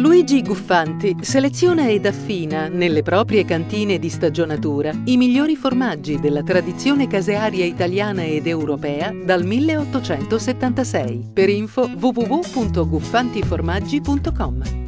Luigi Guffanti seleziona ed affina nelle proprie cantine di stagionatura i migliori formaggi della tradizione casearia italiana ed europea dal 1876. Per info www.guffantiformaggi.com.